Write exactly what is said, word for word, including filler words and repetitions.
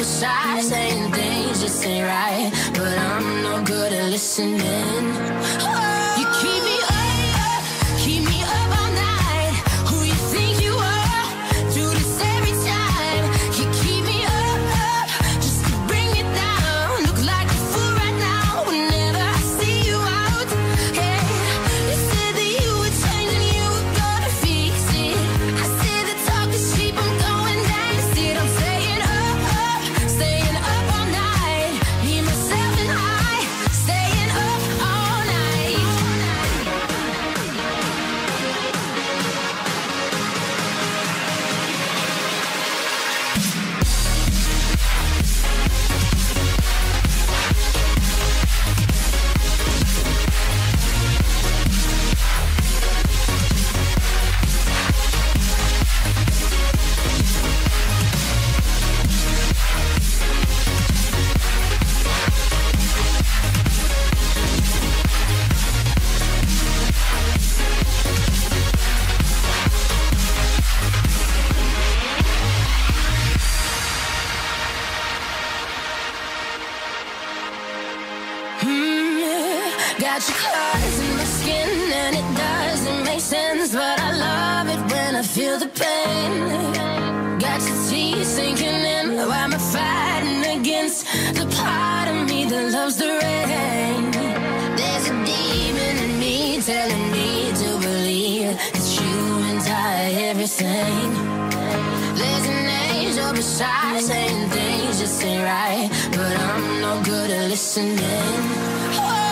beside, saying things just ain't right, but I'm no good at listening. Oh, you keep me up, keep me up all night. Who you think you are? Do this every time. You keep me up, up just to bring me down. Look like a fool right now whenever I see you out. Hey, you said that you would change and you were gonna fix it. I said the talk is cheap, I'm going down. Instead I'm staying up, up, staying up all night. Me, myself and I, staying up all night. Got your claws in my skin and it doesn't make sense, but I love it when I feel the pain. Got your teeth sinking in, why am I fighting against the part of me that loves the rain? There's a demon in me telling me to believe that you and I are everything. There's an angel beside saying things just ain't right, but I'm no good at listening. Oh,